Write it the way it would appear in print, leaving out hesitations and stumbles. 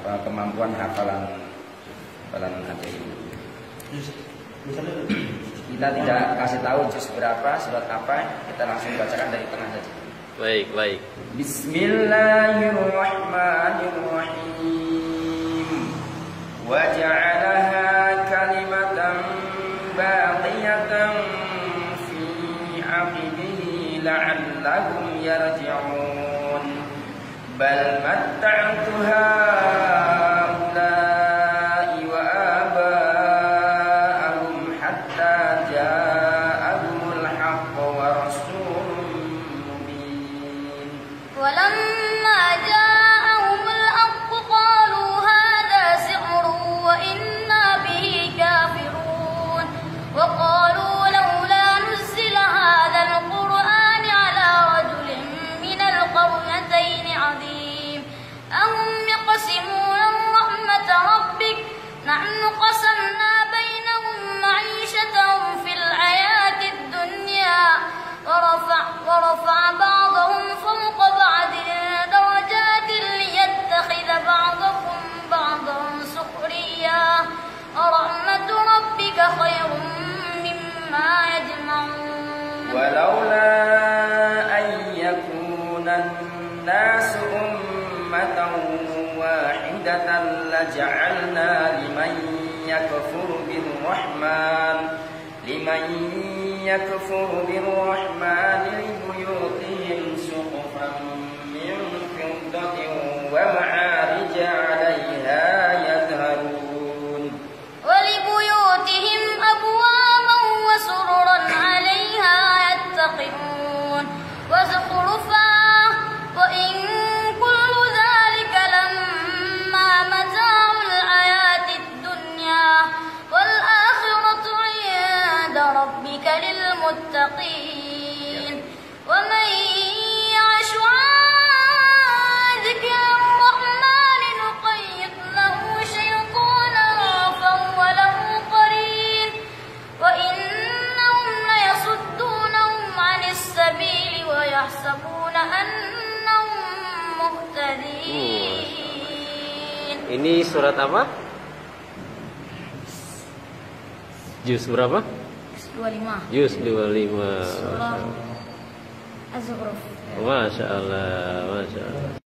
kemampuan hafalan hadis. Kita tidak kasih tahu juz berapa, surat apa, kita langsung bacakan dari tengah saja. Baik, baik. Bismillahirrahmanirrahim. Wa ja'alaha kalimatan baqiyatan fi 'aqibihi la'allahum yarji'un. Bal matta'tu haula'i wa aba'ahum hatta ja'ahumul haqq wa rasulun mubin. ولما جاءهم الحق قالوا هذا سحر وإنا به كافرون وقالوا لولا نزل هذا القرآن على رجل من القريتين عظيم أهم يقسمون رحمة ربك نحن قسمنا بينهم معيشتهم في الحياة الدنيا ورفع بعضهم فوق بعض درجات ليتخذ بعضكم بعضا سخريا ورحمة ربك خير مما يجمعون. ولولا أن يكون الناس أمة واحدة لجعلنا لمن يكفر بالرحمن لبيوتهم سقفا من فضة ومعارج عليها يظهرون ولبيوتهم أبوابا وسررا عليها يتقون وزخرفا وإن كل ذلك لما متاع الحياة الدنيا والآخرة عند ربك للمتقين ومن يعش عن ذكر الرحمن نقيض له شيطانا فهو له قرين وإنهم ليصدونهم عن السبيل ويحسبون أنهم مهتدين. Ini surat apa? Juz berapa? 25. Juz 25. Surah Az-Zukhruf. Masya Allah, Masya Allah.